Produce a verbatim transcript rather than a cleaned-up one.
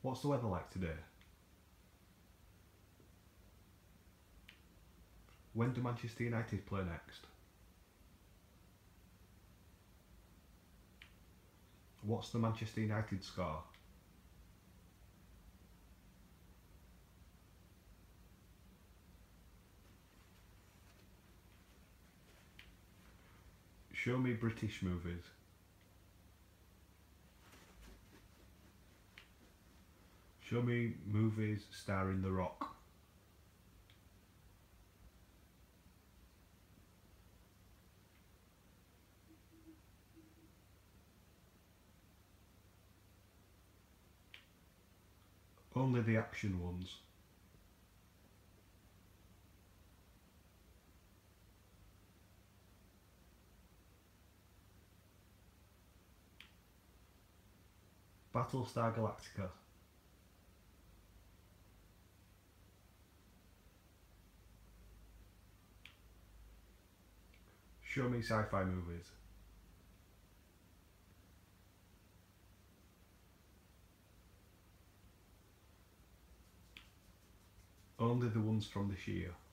What's the weather like today? When do Manchester United play next? What's the Manchester United score? Show me British movies. Show me movies starring The Rock. Only the action ones. Battlestar Galactica. Show me sci-fi movies. Only the ones from this year.